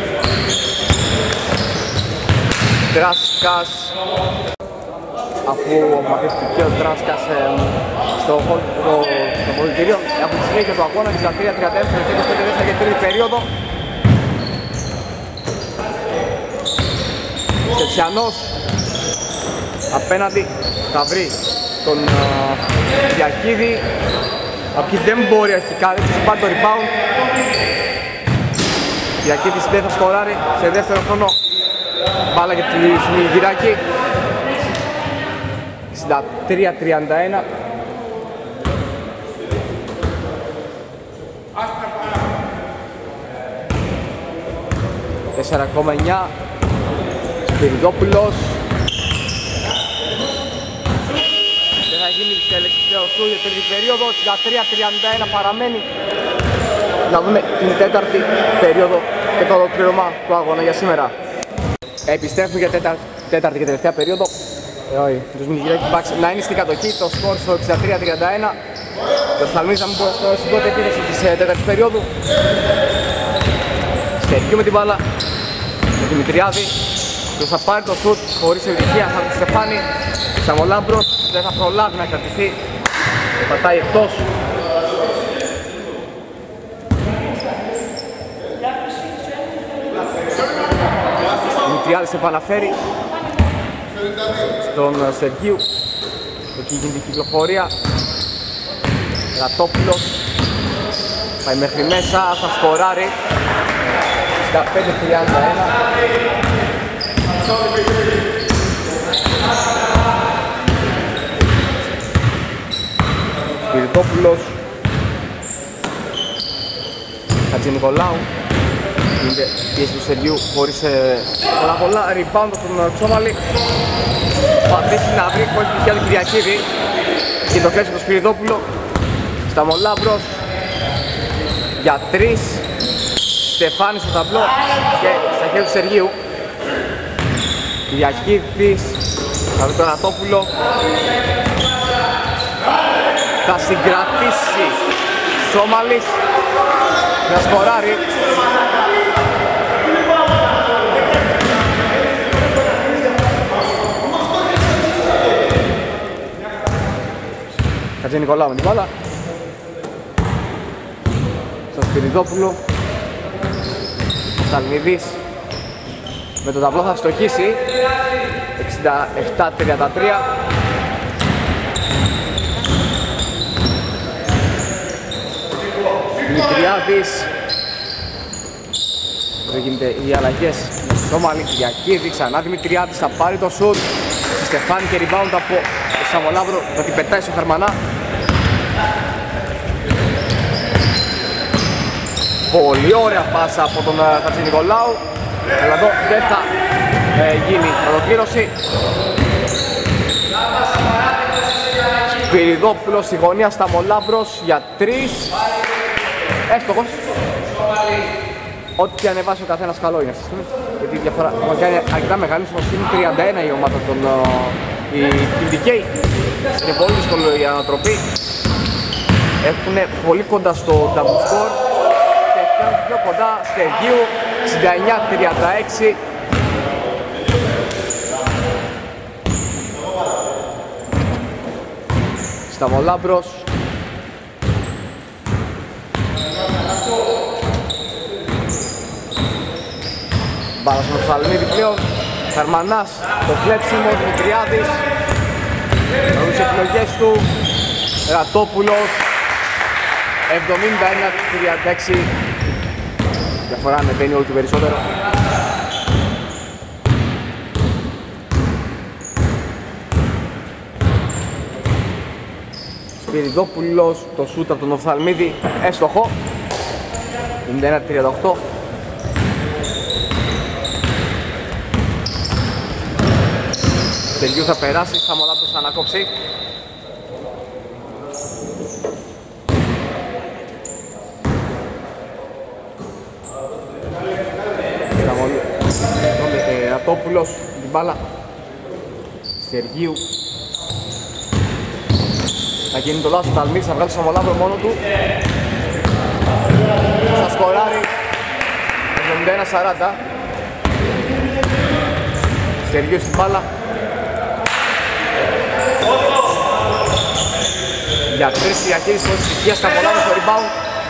Τράσκας, αφού μαθήθηκε ο Τράσκας ε, στο χώρο των πολιτηρίων από τη συνέχεια του αγώνα της τρία τριάντα ένα και είκοσι πέντε για τρίτη περίοδο. Στεφιανός απέναντι θα βρει τον uh, Διακίδη. Απ' δεν μπορεί αρχικά, δεν θα πάρει το rebound. Διακίδης δεν θα σκοράρει σε δεύτερο χρόνο. Μπάλα για τη Σμιλγυράκη. εξήντα τρία τριάντα ένα. τέσσερα κόμμα εννιά. Σπυριδόπουλος. Δεν θα γίνει τελευταίο σου για τρίτη περίοδο. Για τρία τριάντα ένα παραμένει. Να δούμε την τέταρτη περίοδο και το ολοκλήρωμα του αγώνα για σήμερα. Επιστρέφουμε για τέταρτη, τέταρτη και τελευταία περίοδο. Ε, όχι, τους Milwaukee Bucks να είναι στην κατοχή, το σκορ στο εξήντα τρία τριάντα ένα. Το Θαλμίδης να μην πω στην πρώτη επίθεση της ε, τέταρτης περίοδου. Στεργίου με την μπάλα, με Δημητριάδη. Ποιος θα πάρει το σουτ, χωρίς επιτυχία θα τη Στεφάνη. Σαμολάμπρος, δεν θα προλάβει να κρατηθεί. Πατάει εκτός. Δημητριάδης επαναφέρει στον Σεργίου. Εκεί γίνεται η κυκλοφορία. Ρατόπουλος πάει μέχρι μέσα, θα σκοράρει. Στα πέντε τριάντα ένα. Σπυριτόπουλος, Χατζηνικολάου. Είναι πίεση του Σεργίου χωρίς ε, πολλά πολλά. Rebound στον Τσόμαλη. Πατήσει να βρει χωρίς πτυχία του Κυριακίδη. Και το κλέψει το Σπυριτόπουλο. Σταμολάμπρος για τρεις. Στεφάνης στο ταμπλό και στα χέρια του Σεργίου. Κυριακίδης θα βρει τον Ανατόπουλο. Θα συγκρατήσει Σόμαλης να σκοράρει. Χατζηνικολάου με την μπάλα. Στον Σπυριδόπουλο. Ο Σαλμίδης με το ταμπλό θα στοχίσει. εξήντα επτά τριάντα τρία. Δημητριάδης. Εδώ γίνεται οι αλλαγές. Σόμαλη, Κυριακίδη, ξανά Δημητριάδης θα πάρει το σουτ. Στη Στεφάνη και rebound από το Σαμολάβρο, θα την πετάει στο Θερμανά. Πολύ ωραία πάσα από τον Χατζηνικολάου. Αλλά εδώ δεν θα ε, γίνει ολοκλήρωση. Σπυριδόπουλος στη γωνία, Σταμολάμπρος για τρεις. Εύστοχος. Ό,τι και ανεβάσει ο καθένας καλό είναι αυτή τη στιγμή. Γιατί η διαφορά θα κάνει αρκετά μεγάλη. Στο είναι τριάντα ένα η ομάδα των η ντι κέι. Είναι πολύ δύσκολο η ανατροπή. Έχουν πολύ κοντά στο double score. Και φτάνουν πιο κοντά Στεργίου. εξήντα εννιά τριάντα έξι. Σταμολάμπρος. Μπάλα στον Οφθαλμίδη πλέον. Θερμανάς, το κλέψιμο, Δημητριάδης. Με τις επιλογές του. Ρατόπουλος. εβδομήντα ένα τριάντα έξι. Διαφορά ανεβαίνει όλο και περισσότερο. Σπυριδόπουλος, το σούτ από τον Οφθαλμίδη, έστοχο. εβδομήντα ένα τριάντα οκτώ. Σεργίου θα περάσει, Σαμολάμπρος θα ανακόψει. Ρατόπουλος, την μπάλα. Σεργίου. Θα γίνει το λάθος του Ταλμίδης, θα βγάλει το Σαμολάμπρο μόνο του. Θα σκοράρει. εβδομήντα ένα σαράντα. Σεργίου στην μπάλα. Για τρεις Κυριακίδης χωρίς στοιχεία, Σταμολάμπρος στο rebound.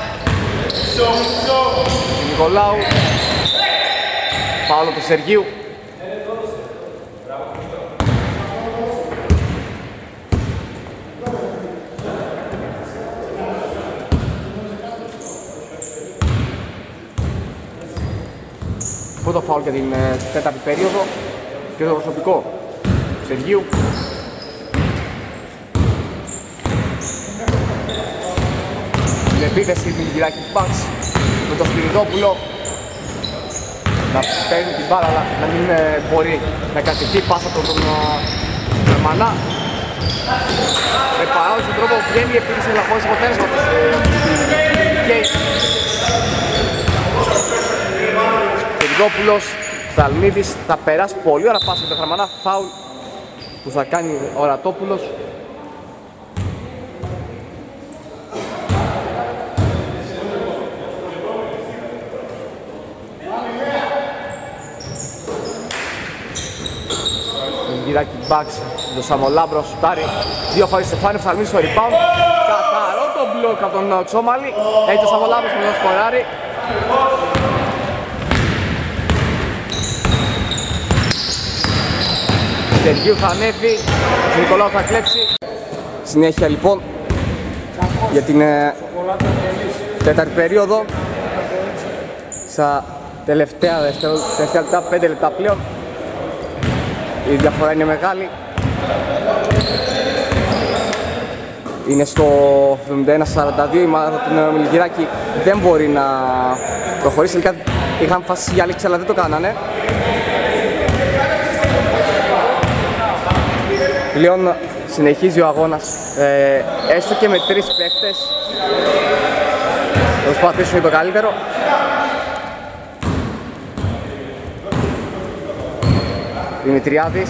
Νικολάου. Φάουλο του Σεργίου. Πρώτο φάουλ για την ε, τέταρτη περίοδο και το προσωπικό του Σεργίου. Την επίθεση του Milwaukee Bucks με το Σπυριδόπουλο. να παίρνει την μπάλα αλλά να μην ε, μπορεί να κατηθεί πάσα από τον Γερμανά. Με παράδοση τρόπο βγαίνει η επίθεση αλλά χωρίς αποτέλεσμα. Σπυριδόπουλος, Θαλμίδης θα περάσει πολύ ώρα πάσα με τον Γερμανά, φάουλ που θα κάνει ο Ρατόπουλος. Γυράκι μπαξ, το Σαμολάμπρο σουτάρει, δύο φορές Στεφάνη, Φθαλμίδης στο rebound. Καθαρό το μπλοκ από τον Ξόμαλη, έτσι ο Σαμολάμπρος με τον σκοράρει. Σεργίου θα ανέβει, ο Νικολάου θα κλέψει. Συνέχεια λοιπόν για την ε, τέταρτη περίοδο. Στα τελευταία, τελευταία λεπτά, πέντε λεπτά πλέον. Η διαφορά είναι μεγάλη. Είναι στο εβδομήντα ένα σαράντα δύο, η ομάδα του Μιλγυράκη δεν μπορεί να προχωρήσει. Είχαν φάσει για λήξη αλλά δεν το κάνανε. Πλέον συνεχίζει ο αγώνας, ε, έστω και με τρεις παίχτες. Θα προσπαθήσουν το καλύτερο. Δημητριάδης.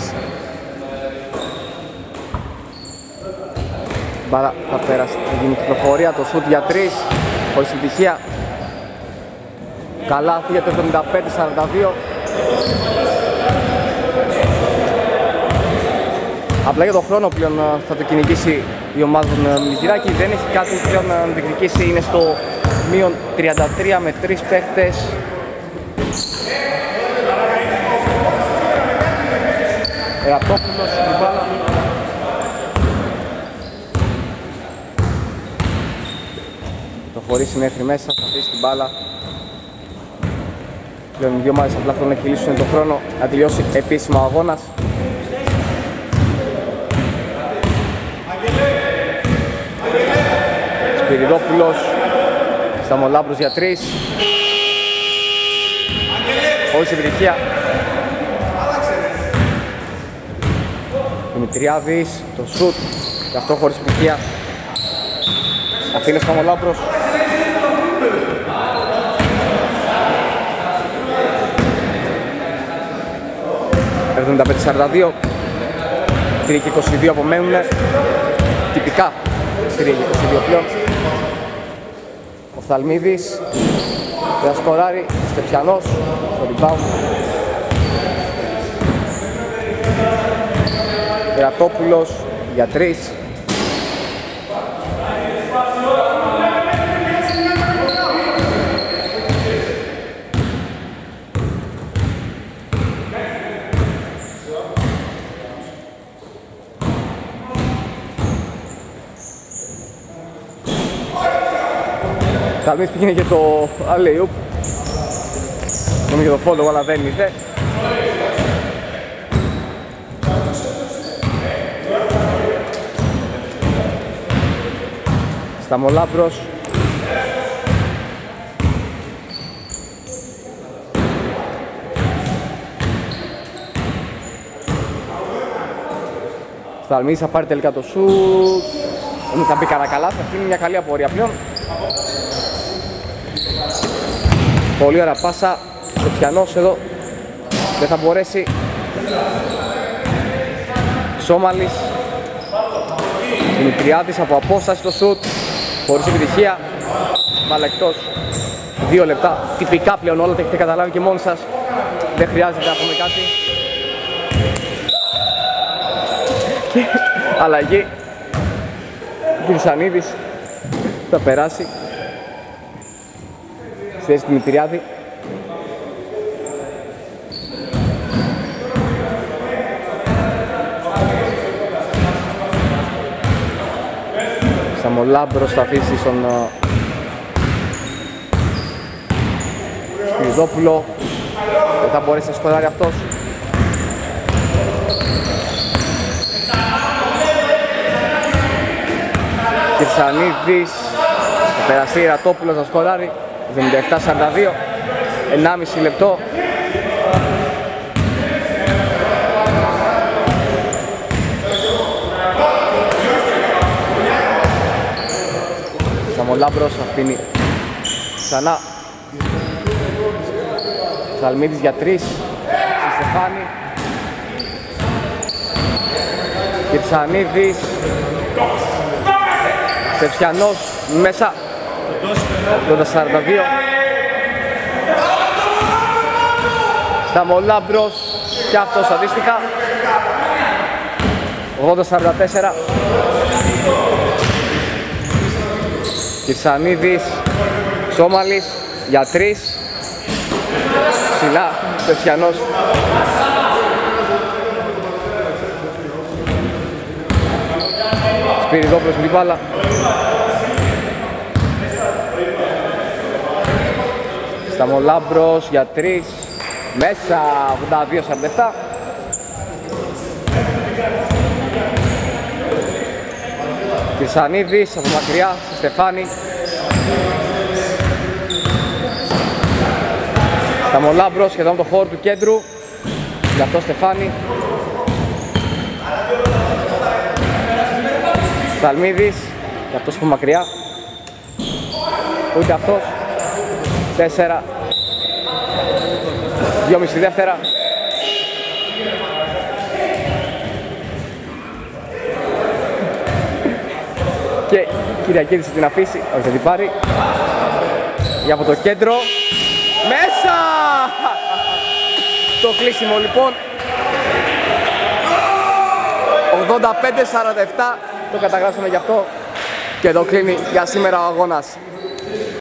Μπάλα θα πέρασε, θα γίνει κυκλοφορία, το σουτ για τρεις, χωρίς επιτυχία. Καλάθι για το εβδομήντα πέντε σαράντα δύο. Απλά για τον χρόνο πλέον θα το κυνηγήσει η ομάδα του Μιλγυράκη. Δεν έχει κάτι πλέον να διεκδικήσει, είναι στο μείον τριάντα τρία με τρεις παίχτες. Ρατόπουλος στην μπάλα. Το χωρίσει μέχρι μέσα, θα αφήσει την μπάλα. Πλέον οι δύο ομάδες απλά θέλουν να κυλήσουν τον χρόνο να τελειώσει επίσημα ο αγώνας. Σπυριδόπουλος, Σταμολάμπρος για τρεις. Χωρίς επιτυχία. Δημητριάδης, το σουτ, και αυτό χωρίς επιτυχία. Αφήνει Σταμολάμπρος. εβδομήντα πέντε σαράντα δύο. τρία και είκοσι δύο απομένουν. Τυπικά τρία και είκοσι δύο πλέον. Ο Θαλμίδης θα σκοράρει, Στεπιανός, στο rebound. Ρατόπουλος για τρεις. Θαλμίδης πήγαινε και το alley-oop. Νομίζω το follow αλλά δεν ήρθε. Σταμολάμπρος. Θαλμίδης θα πάρει τελικά το σουτ. Δεν θα μπει καλά καλά, θα είναι μια καλή απορία πλέον. Πολύ ωραία πάσα, Στεφιανός εδώ δεν θα μπορέσει. Ξόμαλης, Δημητριάδης από απόσταση το σουτ, χωρίς επιτυχία, μπάλα εκτός. Δύο λεπτά, τυπικά πλέον όλα τα έχετε καταλάβει και μόνοι σας, δεν χρειάζεται να πούμε κάτι. Αλλαγή, Κυρσανίδης θα περάσει στη θέση του Δημητριάδη. Σαμολάμπρος θα αφήσει στον Σπυριδόπουλο. Δεν θα μπορέσει να σκοράρει αυτός. Κυρσανίδης θα περάσει, Ρατόπουλος να σκοράρει. εβδομήντα επτά σαράντα δύο, ενάμιση λεπτό. Σταμολάμπρος αφήνει ξανά. Σαλμίδης για τρεις. Στη Στεφάνη. Κυρσανίδης. Σεψιανός μέσα. ογδόντα σαράντα δύο. Σταμολάμπρος και αυτός αντίστοιχα. ογδόντα σαράντα τέσσερα. Κυρσανίδης, Σόμαλης για τρεις. Ψηλά, Σεψιανός. Σπυριδόπουλος με την μπάλα. Σταμολάμπρος για τρεις. Μέσα, ογδόντα δύο σαράντα επτά. Κυρσανίδης από μακριά στη Στεφάνη. Σταμολάμπρος σχεδόν το χώρο του κέντρου. Γι' αυτό Στεφάνη. Σαλμίδης, γι' αυτός από μακριά. Ούτε αυτός. Τέσσερα. Δυόμιση δεύτερα. Και Κυριακίδης την αφήσει, όχι θα την πάρει. Για από το κέντρο. Μέσα! Το κλείσιμο λοιπόν. ογδόντα πέντε σαράντα επτά. Το καταγράψαμε γι' αυτό. Και εδώ κλείνει για σήμερα ο αγώνας.